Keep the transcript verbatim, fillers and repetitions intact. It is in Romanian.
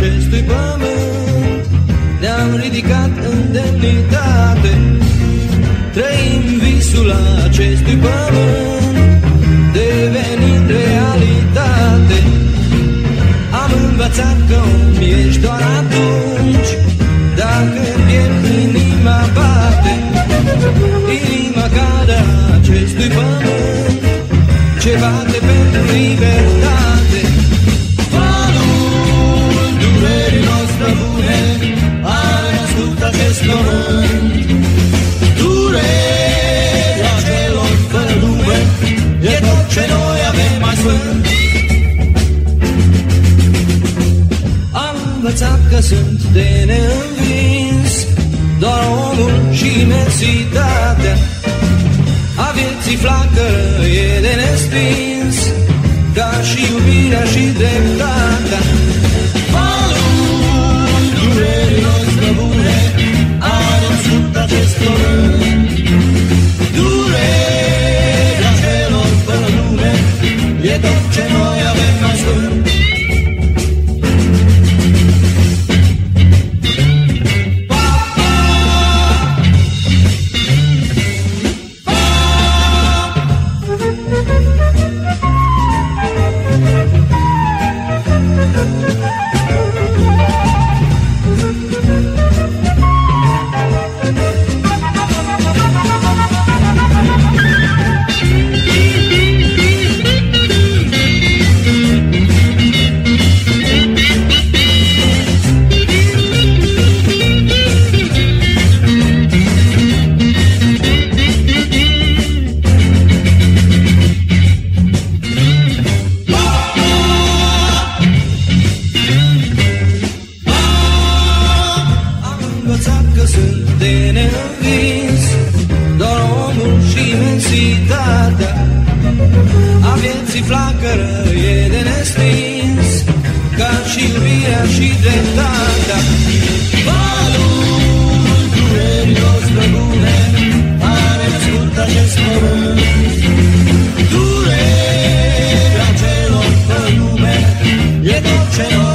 acestui pământ, ne-am ridicat în demnitate, trăim visul acestui pământ, devenind realitate. Am învățat că om ești doar atunci dacă pierd inima bate, inima ca de acestui pământ ce bate pentru libertate. Valul durerilor străbune are născut acest pământ, durerea celor fără lume e tot ce noi avem mai sfânt. Am învățat că sunt de neînvins doar omul și imensitatea, a vieții flacără e de nestins, ca și iubirea și dreptatea. Valul durerilor străbune are născut acest pământ, durerea celor fără lume e tot ce noi avem mai sfânt. A vieții flacără e de nestins, ca și iubirea și dreptatea. Valul durerilor străbune are născut acest pământ, durerea celor fără lume e tot ce noi